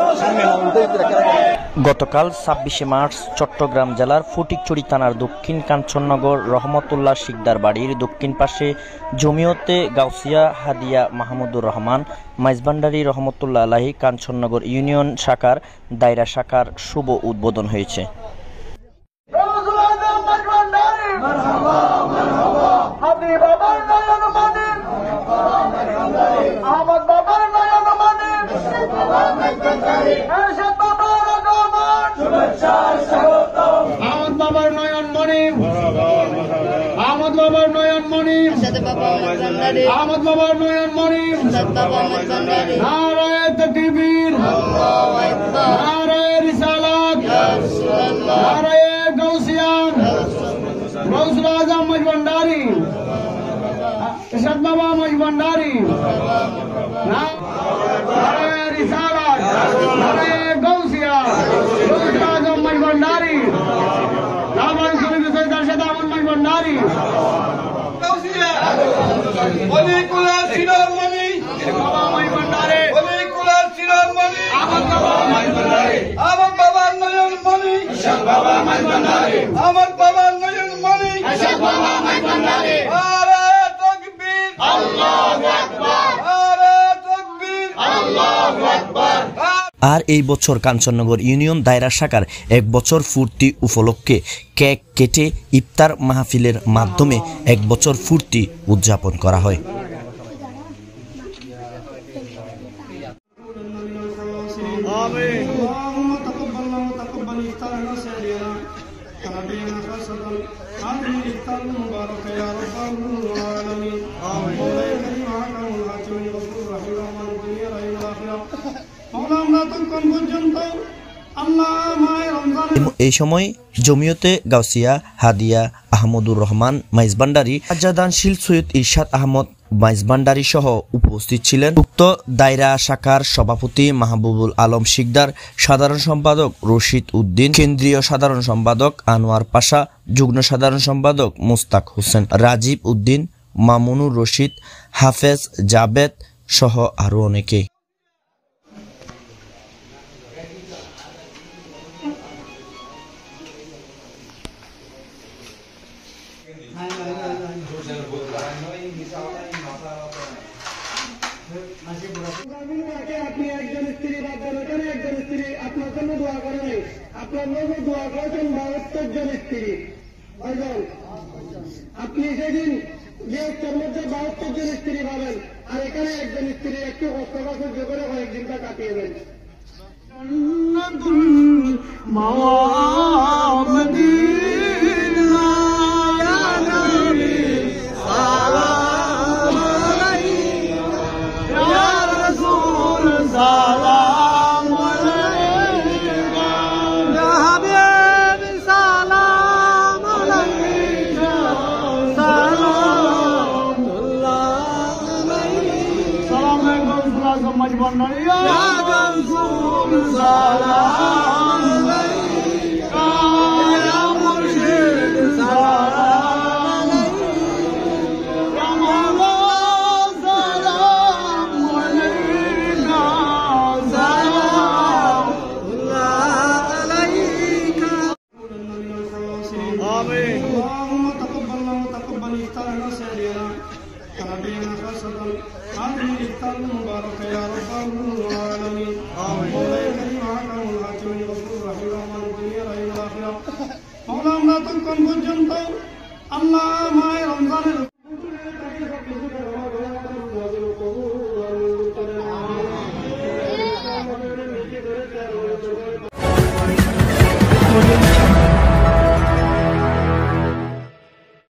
গতকাল ২৬শে মার্চ চট্টগ্রাম জেলার ফটিকছড়ি থানার দক্ষিণ কাঞ্চননগর রহমতুল্লাহ শিকদার বাড়ির দক্ষিণ পাশে জমিয়তে গাউসিয়া হাদিয়া মাহমুদুর রহমান মাইজভান্ডারী রহমতুল্লাহ আলাহি কাঞ্চননগর ইউনিয়ন শাখার দায়রা শাখার শুভ উদ্বোধন হয়েছে। আহমদ বাবার নয়ন মণি, আহমদ বাবার নয়ন মণি, নারায়ে তাকবীর, নারায়ে রিসালাত, নারায়ে গাউসিয়া, গাউসুল আজম মাইজভান্ডারী, এরশাদ বাবা মাইজভান্ডারী, নারায়ে রিসালাত, নারায়ে গাউসিয়া, গাউসুল আজম মাইজভান্ডারী, নামাজ শরীফ সৈয়দ আরশাদ আহমদ মাইজভান্ডারী, ওলিকুলার শিরোমণি বাবা মাইজভান্ডারী, ওলিকুলার শিরোমণি আহমদ বাবা মাইজভান্ডারী, আহমদ বাবার নয়ন মণি, এরশাদ বাবা মাইজভান্ডারী, আহমদ বাবার নয়ন মণি, এরশাদ বাবা মাইজভান্ডারী, নারায়ে তাকবীর, আল্লাহু আকবার, নারায়ে তাকবীর, আল্লাহু আকবার। আর এই বছর কাঞ্চননগর ইউনিয়ন দায়রা শাখার ১ বছর পূর্তি উপলক্ষে কেক কেটে ইফতার মাহফিলের মাধ্যমে ১ বছর পূর্তি উদযাপন করা হয়। এই সময় জমিয়তে গাউসিয়া হাদিয়া আহমদুর রহমান মাইজভান্ডারী, আজাদানশীল সৈয়দ ইরশাদ আহমদ মাইজভান্ডারী সহ উপস্থিত ছিলেন। উক্ত দায়রা শাখার সভাপতি মাহবুবুল আলম শিকদার, সাধারণ সম্পাদক রশিদ উদ্দিন, কেন্দ্রীয় সাধারণ সম্পাদক আনোয়ার পাশা, যুগ্ম সাধারণ সম্পাদক মুস্তাক হোসেন, রাজীব উদ্দিন, মামুনুর রশিদ, হাফেজ জাবেদ সহ আরো অনেকে। আপনি একজন স্ত্রী বাদ দেন, একজন স্ত্রী আপনার জন্য দোয়া করে নাই, আপনার জন্য দোয়া করেছেন ৭২ জন স্ত্রী। আপনি সেদিন বিয়ের মধ্যে ৭২ জন স্ত্রী পাবেন, আর এখানে একজন স্ত্রী একটু কষ্ট সহ্য করে কয়েকদিনটা কাটিয়ে দেন। পর্যন্ত আল্লাহ মায়ের রমজানের